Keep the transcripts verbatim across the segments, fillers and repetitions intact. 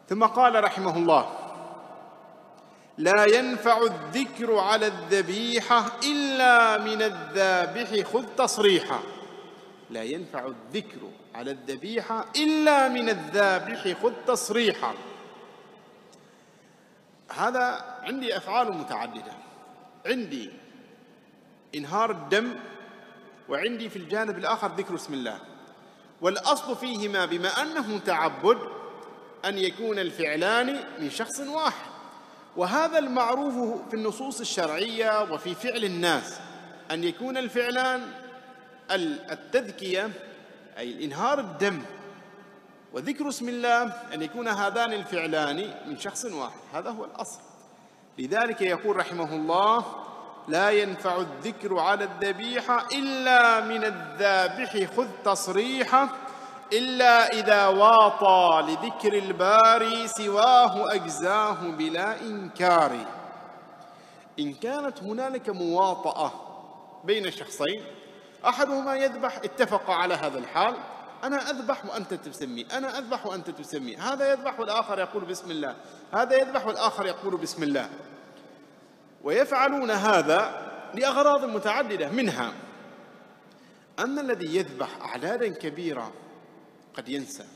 ثم قال رحمه الله: لا ينفع الذكر على الذبيحة إلا من الذابح خذ تصريحا. لا ينفع الذكر على الذبيحة إلا من الذابح خذ تصريحا. هذا عندي أفعال متعددة، عندي إنهار الدم، وعندي في الجانب الآخر ذكر اسم الله. والأصل فيهما بما أنه تعبد أن يكون الفعلان من شخص واحد، وهذا المعروف في النصوص الشرعية وفي فعل الناس، أن يكون الفعلان التذكية أي الإنهار الدم وذكر اسم الله أن يكون هذان الفعلان من شخص واحد، هذا هو الأصل. لذلك يقول رحمه الله: لا ينفع الذكر على الذبيحة إلا من الذابح خذ تصريحا إلا إذا واطى لذكر الباري سواه أجزاه بلا إنكار. إن كانت هنالك مواطأة بين شخصين، أحدهما يذبح، اتفق على هذا الحال، أنا أذبح وأنت تسمي، أنا أذبح وأنت تسمي، هذا يذبح والآخر يقول بسم الله، هذا يذبح والآخر يقول بسم الله، ويفعلون هذا لأغراض متعددة، منها أن الذي يذبح أعدادا كبيرة قد ينسى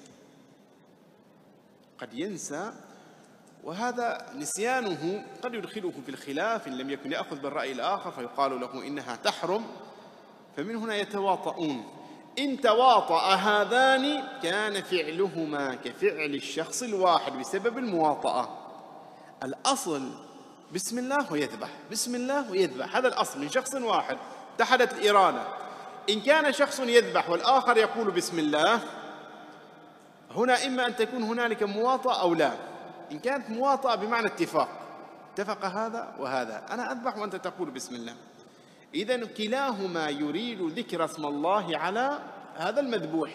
قد ينسى وهذا نسيانه قد يدخله في الخلاف إن لم يكن يأخذ بالرأي الآخر فيقال له إنها تحرم، فمن هنا يتواطؤون. إن تواطأ هذان كان فعلهما كفعل الشخص الواحد بسبب المواطأة. الأصل بسم الله ويذبح، بسم الله ويذبح، هذا الأصل من شخص واحد، اتحدت الإرادة. إن كان شخص يذبح والآخر يقول بسم الله، هنا إما أن تكون هنالك مواطأة أو لا. إن كانت مواطأة بمعنى اتفاق، اتفق هذا وهذا، أنا أذبح وأنت تقول بسم الله، إذن كلاهما يريد ذكر اسم الله على هذا المذبوح،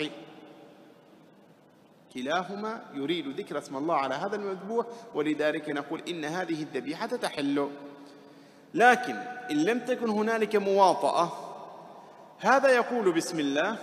كلاهما يريد ذكر اسم الله على هذا المذبوح، ولذلك نقول إن هذه الذبيحة تحل. لكن إن لم تكن هنالك مواطأة، هذا يقول بسم الله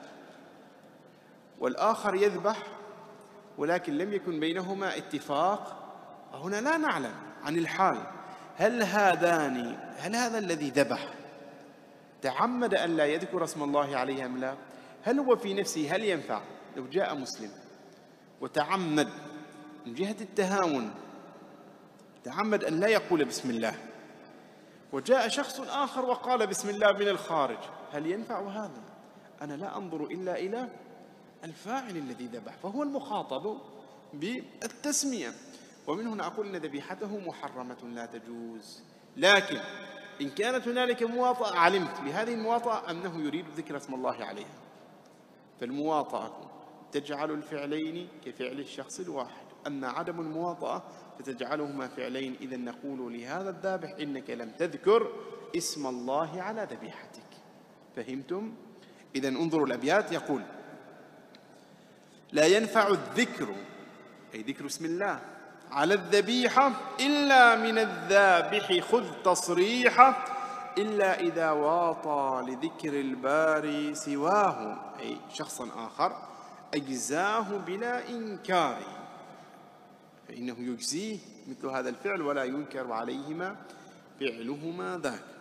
والآخر يذبح ولكن لم يكن بينهما اتفاق، هنا لا نعلم عن الحال، هل هذان هل هذا الذي ذبح تعمد أن لا يذكر اسم الله عليه أم لا؟ هل هو في نفسه هل ينفع لو جاء مسلم وتعمد من جهة التهاون، تعمد أن لا يقول بسم الله، وجاء شخص آخر وقال بسم الله من الخارج، هل ينفع هذا؟ أنا لا أنظر إلا إلى الفاعل الذي ذبح، فهو المخاطب بالتسمية، ومن هنا أقول أن ذبيحته محرمة لا تجوز. لكن إن كانت هنالك مواطأة، علمت بهذه المواطأة أنه يريد ذكر اسم الله عليها، فالمواطأة تجعل الفعلين كفعل الشخص الواحد، أما عدم المواطأة فتجعلهما فعلين. إذا نقول لهذا الذابح إنك لم تذكر اسم الله على ذبيحتك. فهمتم؟ إذا انظروا الأبيات، يقول: لا ينفع الذكر أي ذكر اسم الله على الذبيحة إلا من الذابح خذ تصريحا إلا إذا واطى لذكر الباري سواه أي شخصا آخر أجزاه بلا إنكار، فإنه يجزيه مثل هذا الفعل ولا ينكر عليهما فعلهما ذاك.